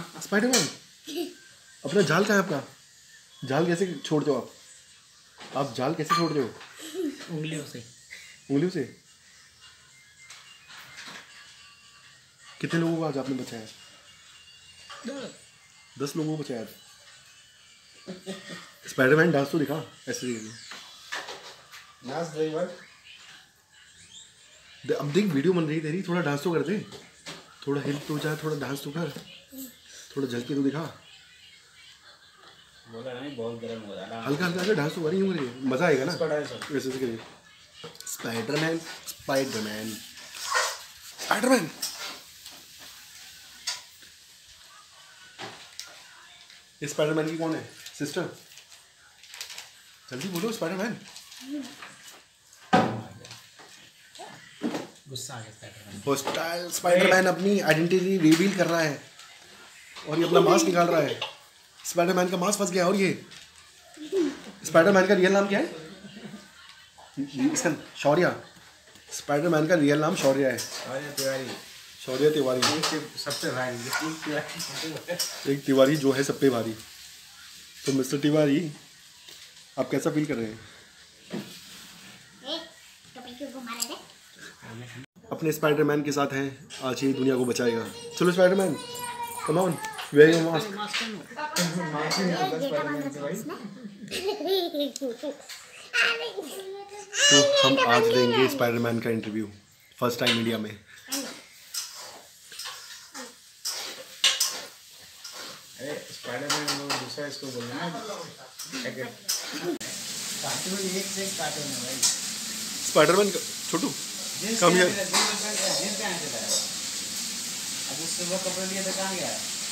Spiderman अपना जाल कहाँ है आपका? जाल कैसे छोड़ते हो आप जाल कैसे छोड़ रहे हो? उंगलियों से। उंगलियों से? कितने लोगों को आज आपने बचाया? 10 लोगों को बचाया। स्पाइडरमैन डांस तो दिखा ऐसे ही। अब देख वीडियो बन रही है तेरी, थोड़ा डांस तो कर दे, थोड़ा हिल तो जा, थोड़ा डांस तो कर, थोड़ा झलके तो दिखा। बोला नहीं बहुत गर्म हो रहा है। हल्का हल्का डांस तो कर रही हूँ, मजा आएगा ना वैसे से करिए। Spiderman Spiderman Spiderman. इस स्पाइडरमैन की कौन है सिस्टर? जल्दी बोलो स्पाइडरमैन। गुस्सा आ गया स्पाइडरमैन। हॉस्टाइल स्पाइडरमैन अपनी आइडेंटिटी रिवील कर रहा है और ये अपना मास्क निकाल रहा है। स्पाइडरमैन का मास्क फंस गया। और ये स्पाइडरमैन का रियल नाम क्या है? इसका शौर्य। स्पाइडरमैन का रियल नाम शौर्य है। शौर्य तिवारी। सबसे भारी एक तिवारी जो है सब पे भारी। तो मिस्टर तिवारी आप कैसा फील कर रहे हैं? अपने स्पाइडरमैन के साथ हैं, आज ही दुनिया को बचाएगा। चलो Spiderman come on, wear your mask. तो हम आज लेंगे स्पाइडरमैन का इंटरव्यू फर्स्ट टाइम इंडिया में। स्पाइडरमैन दूसरा इसको बोलना है कार्टून। एक से कार्टून है भाई स्पाइडरमैन का। छोटू कम यार। अब उससे वो कपड़े लिए तो कहाँ गया?